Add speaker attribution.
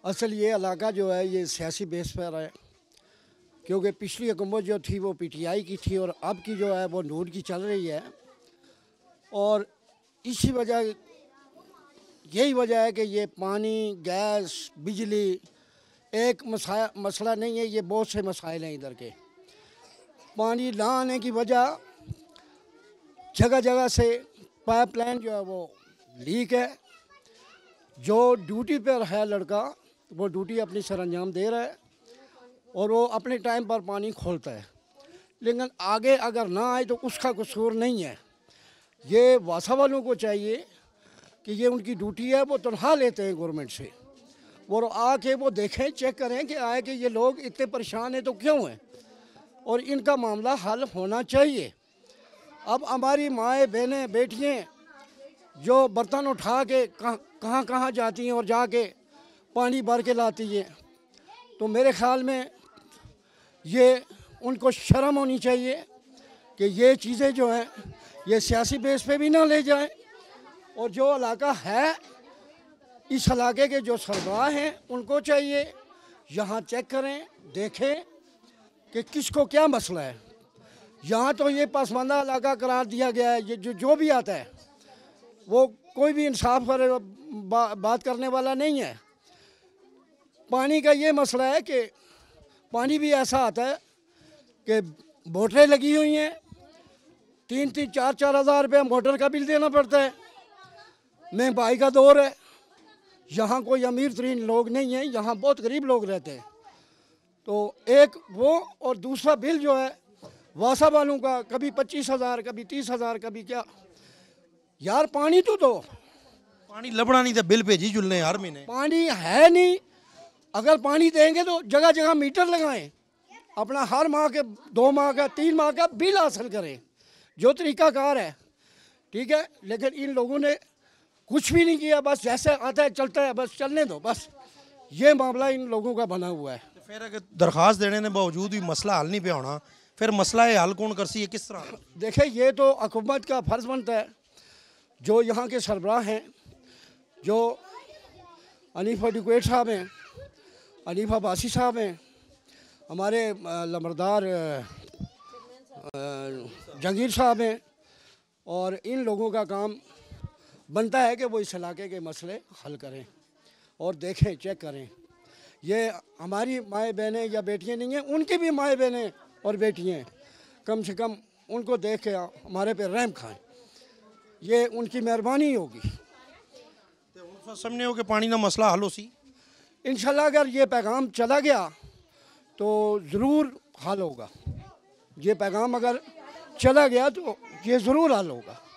Speaker 1: असल ये इलाका जो है ये सियासी बेस पर है, क्योंकि पिछली हुकूमत जो थी वो पीटीआई की थी और अब की जो है वो नून की चल रही है। और इसी वजह यही वजह है कि ये पानी, गैस, बिजली एक मसला नहीं है, ये बहुत से मसाइल हैं इधर के। पानी ना आने की वजह जगह जगह से पाइपलाइन जो है वो लीक है। जो ड्यूटी पर है लड़का वो ड्यूटी अपनी सरअंजाम दे रहा है और वो अपने टाइम पर पानी खोलता है, लेकिन आगे अगर ना आए तो उसका कसूर नहीं है। ये वासा वालों को चाहिए कि ये उनकी ड्यूटी है, वो तनख्वाह लेते हैं गवर्नमेंट से, वो आके वो देखें, चेक करें कि आए कि ये लोग इतने परेशान हैं तो क्यों हैं और इनका मामला हल होना चाहिए। अब हमारी माएँ, बहनें, बेटियाँ जो बर्तन उठा के कहाँ कहाँ जाती हैं और जाके पानी भर के लाती हैं, तो मेरे ख्याल में ये उनको शर्म होनी चाहिए कि ये चीज़ें जो हैं ये सियासी बेस पे भी ना ले जाएं। और जो इलाका है, इस इलाके के जो सरबराह हैं उनको चाहिए यहाँ चेक करें, देखें कि किसको क्या मसला है। यहाँ तो ये पसमानदा इलाका करार दिया गया है। ये जो भी आता है वो कोई भी इंसाफ पर बात करने वाला नहीं है। पानी का ये मसला है कि पानी भी ऐसा आता है कि मोटरें लगी हुई हैं, 3-3, 4-4 हज़ार रुपये मोटर का बिल देना पड़ता है। महंगाई का दौर है, यहाँ कोई अमीर तरीन लोग नहीं हैं, यहाँ बहुत गरीब लोग रहते हैं। तो एक वो और दूसरा बिल जो है वासा वालों का, कभी 25,000, कभी 30,000, कभी क्या। यार पानी तो दो,
Speaker 2: पानी लबड़ा नहीं था, बिल भेजी जुलने हर महीने।
Speaker 1: पानी है नहीं। अगर पानी देंगे तो जगह जगह मीटर लगाएं, अपना हर माह के 2 माह का 3 माह का बिल हासिल करें, जो तरीकाकार है, ठीक है। लेकिन इन लोगों ने कुछ भी नहीं किया, बस जैसे आता है चलता है, बस चलने दो, बस ये मामला इन लोगों का बना हुआ है।
Speaker 2: फिर अगर दरख्वास्त देने के बावजूद भी मसला हल नहीं पे होना, फिर मसला ये हल कौन कर सी है, किस तरह?
Speaker 1: देखें, ये तो हुकूमत का फ़र्ज़ बनता है, जो यहाँ के सरबराह हैं, जो हनीफ एडवोकेट साहब हैं, हनीफ अब्बासी साहब हैं, हमारे लम्बरदार जहांगीर साहब हैं, और इन लोगों का काम बनता है कि वो इस इलाके के मसले हल करें और देखें, चेक करें। ये हमारी माएँ बहनें या बेटियाँ नहीं हैं, उनकी भी माएँ बहनें और बेटियाँ हैं, कम से कम उनको देख के हमारे पे रहम खाएं, ये उनकी मेहरबानी होगी।
Speaker 2: समझने हो कि पानी का मसला हल हो सी
Speaker 1: इंशाल्लाह। अगर ये पैगाम चला गया तो ज़रूर हल होगा। ये पैगाम अगर चला गया तो ये ज़रूर हल होगा।